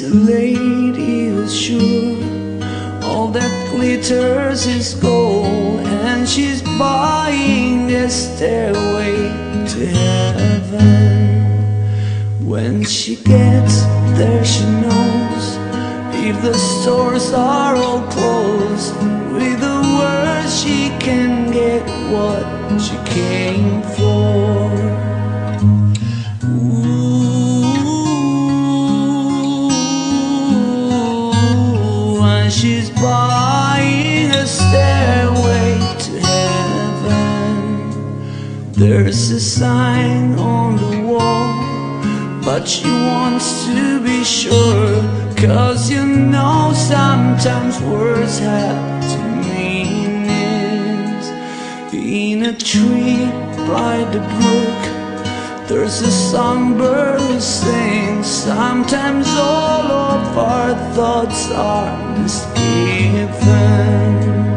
a lady who's sure all that glitters is gold, and she's buying a stairway to heaven. When she gets there, she knows if the stores are all closed, with the words she can get what she came for. Ooh, and she's buying a stairway to heaven. There's a sign on the wall, but she wants to be sure, 'cause you know sometimes words have two meanings. In a tree by the brook, there's a songbird who sings. Sometimes all of our thoughts are misgiven.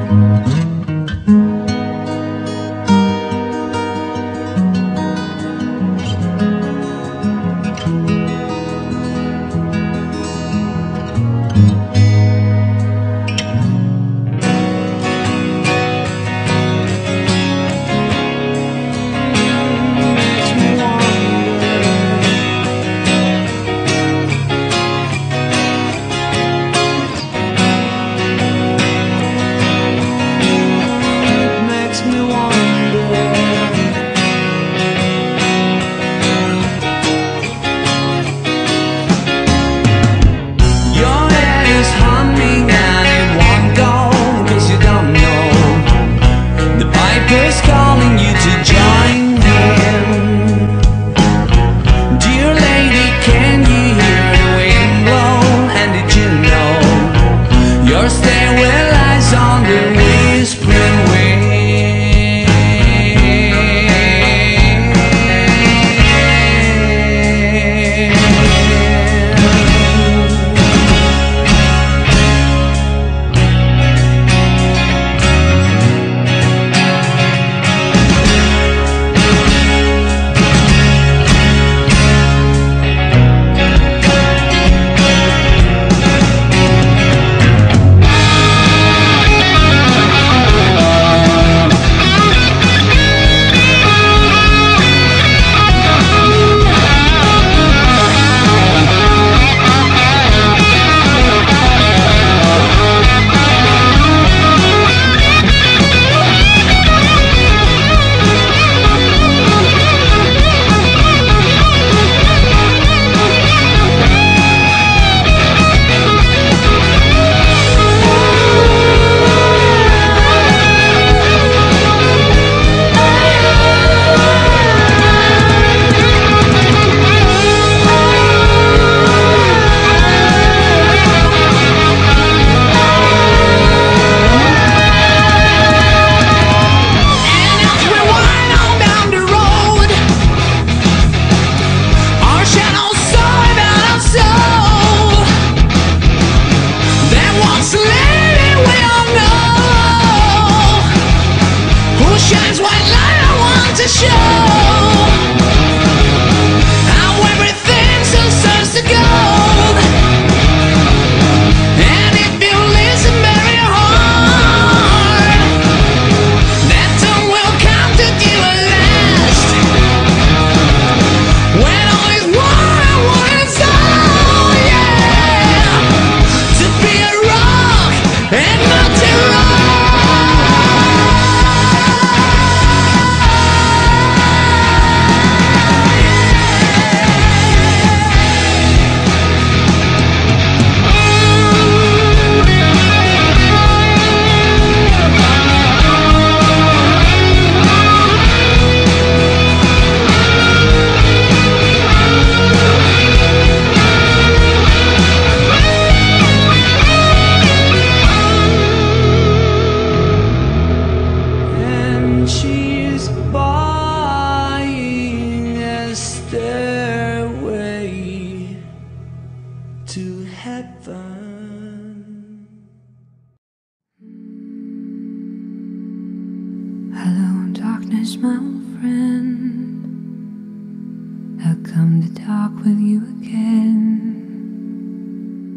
darkness, my old friend. I've come to talk with you again.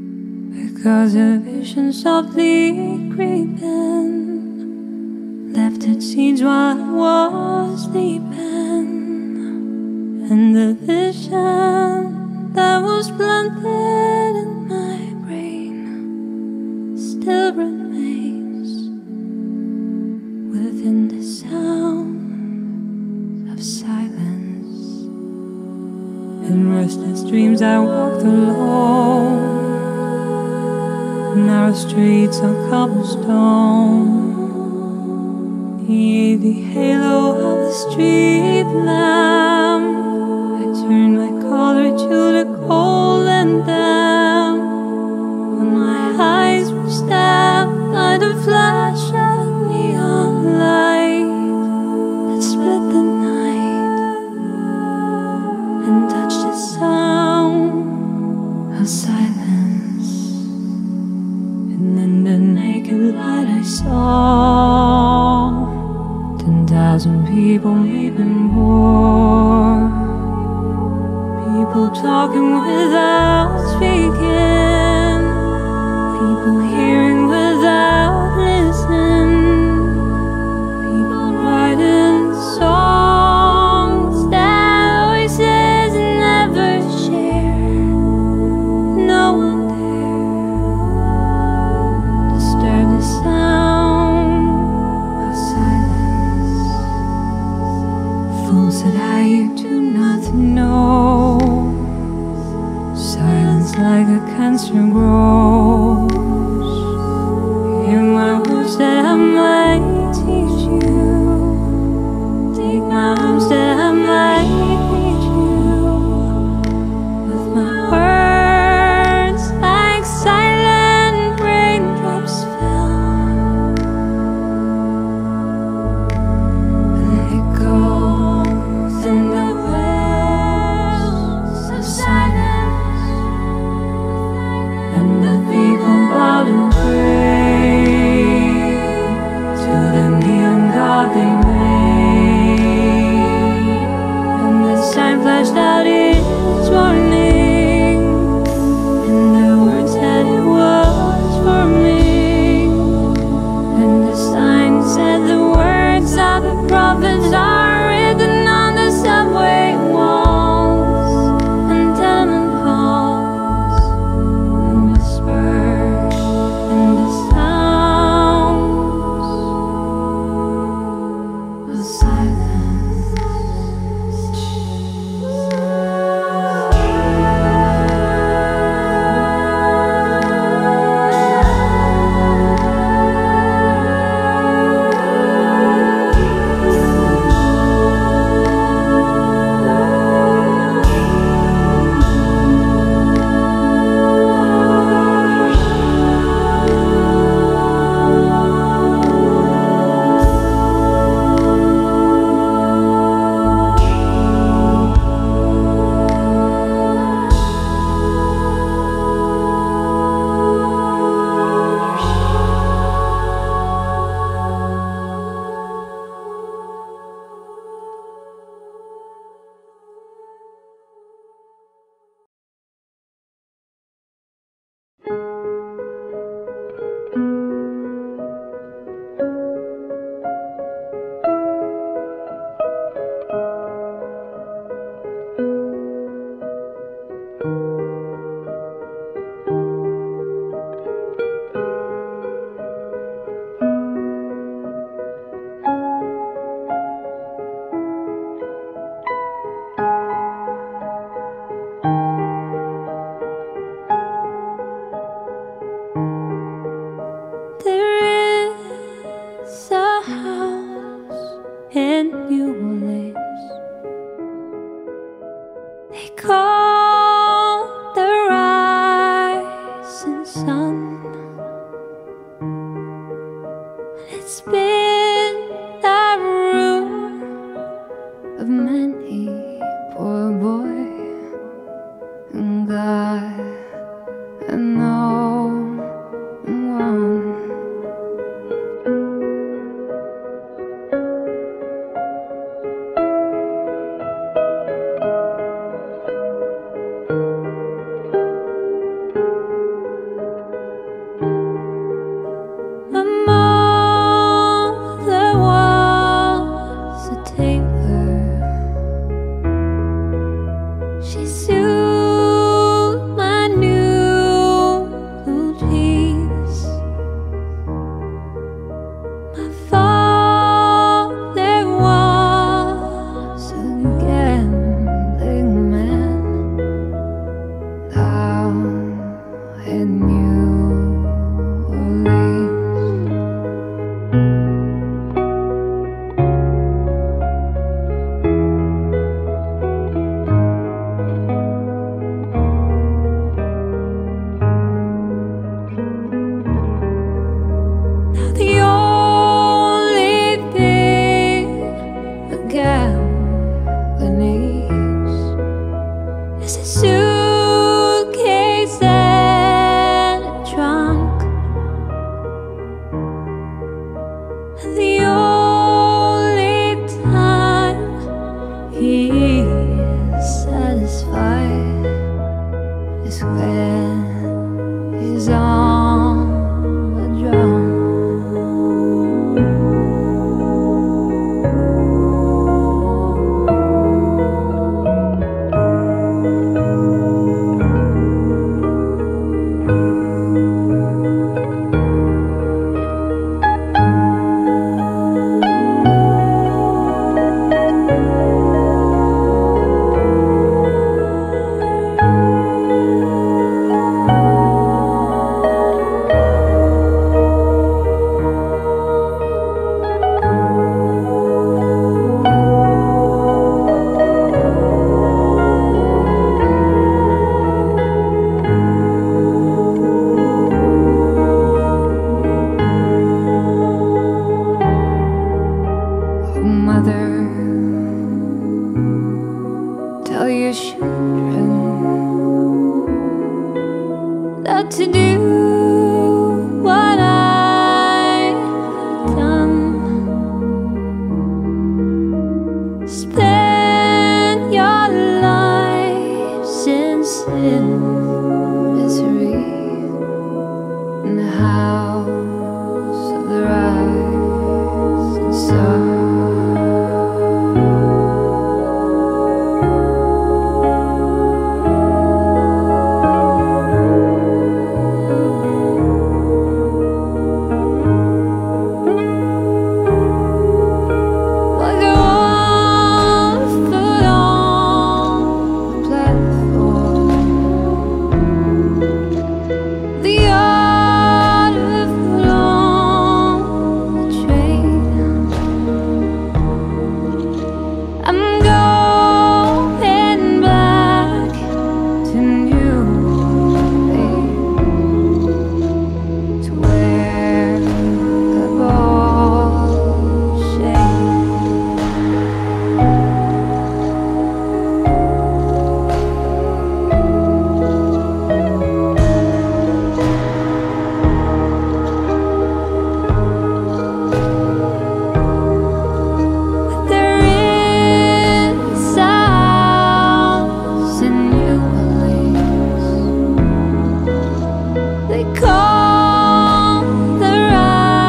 because a vision softly creeping left its seeds while I was sleeping, and the vision that was planted in my brain still remains within the sound of silence. In restless dreams I walked alone, narrow streets of cobblestone, neath the halo of a street lamp. I turned my collar to the cold and damp, when my eyes were stabbed by the flash of neon light that split the night and touched the sound of silence. And in the naked light I saw 10,000 people, maybe more. People talking without speaking, people hearing without listening, people writing songs that voices never share. No one dare disturb the sound of silence. Fools that I do not know, silence like a cancer grows. Hear my words that I might teach you, take my arms that I might reach you, with my words like silent raindrops fell and echoes in the wells of silence. And the people bowed and prayed to the neon god they made, and the sign flashed out its warning, and the word said it was for me, and the sign said the words of the prophets are written on the subway walls and tenement halls, and whispered in the sounds of silence. mother, tell your children not to do what I've done. Spend your lives in sin, misery, in the house of the rising sun.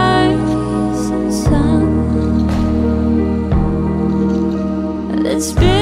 It's been